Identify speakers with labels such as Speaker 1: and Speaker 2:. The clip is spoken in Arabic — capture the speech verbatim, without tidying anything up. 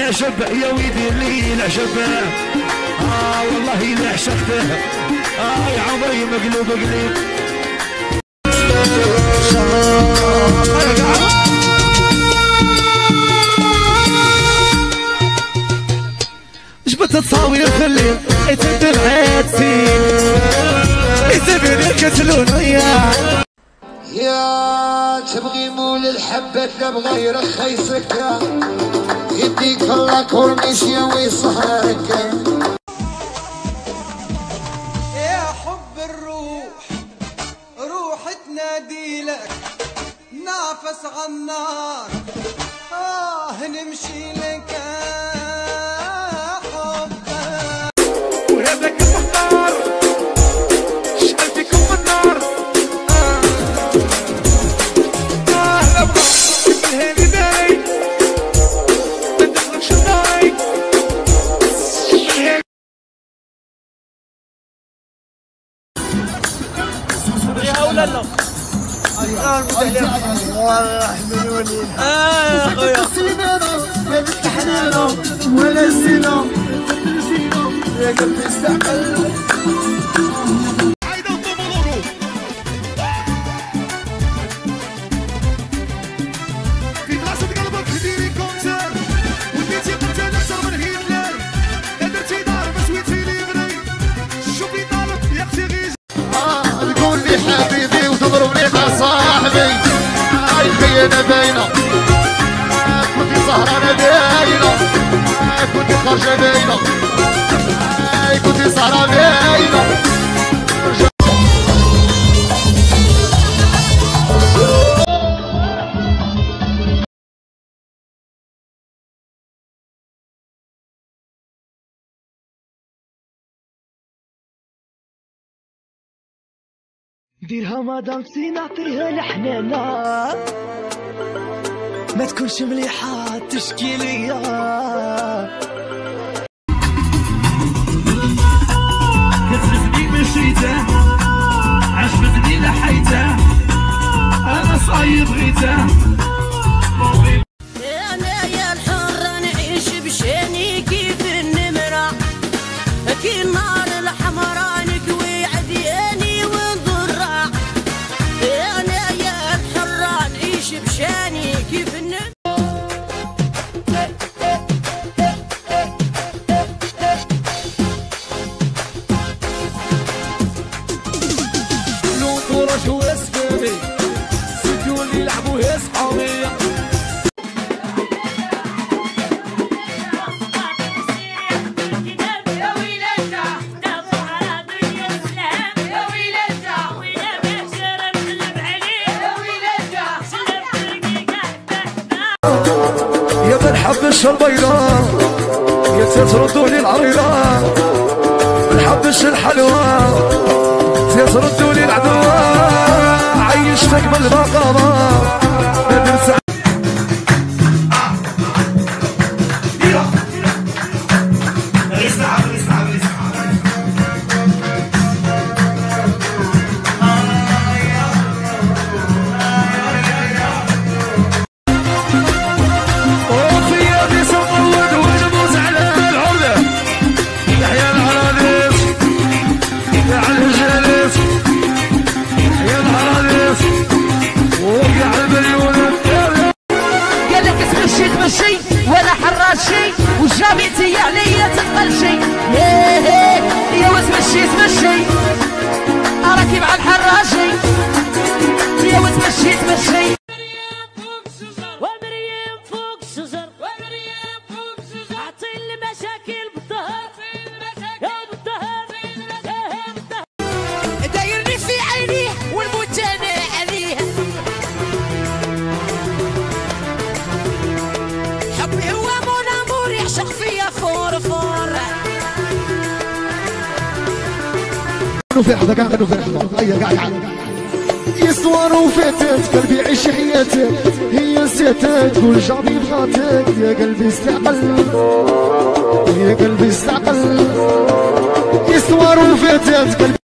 Speaker 1: العشب يا ويدي اللي العشب اه والله اللي عشقته اه يا عمري مقلوب قليب جبت تصاوير خلي يتبدل عيتين يتبني كتلون وياه
Speaker 2: يا تبغي مول الحبة تبغى يرخي سكة يديك الله كورنيش ويسهرك
Speaker 3: يا حب الروح روح تنادي لك نافس عالنار آه نمشي لك حبك
Speaker 1: وهذاك المختار شعل فيكم النار ولا لا
Speaker 2: والله حملوني
Speaker 1: اه يا خويا
Speaker 2: يا بنت حنانه ولا الزينه يا قلبي استعقل
Speaker 1: في بلاصه قلبك ديري كونسر وديتي قتال اكثر من هتلر لا درتي دار ما سويتي لي غري شوفي طالب يا اختي غير
Speaker 2: تقول لي حبيبي وتضربني مع صاحبي هاي الخيانة باينة كنتي سهرانة باينة كنتي خارجة باينة كنتي سهرانة باينة
Speaker 1: ديرها مادام سي نعطيها الحنانة ما تكونش مليحة تشكي ليا كتبتني مشيته عجبتني لحيته انا صايب غيته
Speaker 4: انا يا الحرة نعيش بشاني كيف النمرة كي النار الحمراء نكوي عدياني بشاني كيف النم
Speaker 1: لون كورة هو اسبابي سيديو اللي يلعبوا هي صحابي بنحبش البيضاء يا تردوا لي العريضة بنحبش الحلوى يا تردوا لي العدوى عيشتك بالبقرة نادر
Speaker 4: شي ولا حراشي وجابيتي عليا تقبل شي يا يا وتمشي تمشي راكي مع الحراشي يا وتمشي تمشي ومريم فوق الشجر ومريم فوق الشجر عطي المشاكل بالظهر يا بالظهر دايرني في عينيه والموت انا عليه حبي هو مون امور يعشق فيا فور فور
Speaker 2: في حدا قاعد في حدا هيا قاعد يصور وفاتت قلبي عيش حياتك هي نسيتك تقول شعبي بخاطرك يا قلبي استعقل يا قلبي استعقل يصور وفاتت قلبي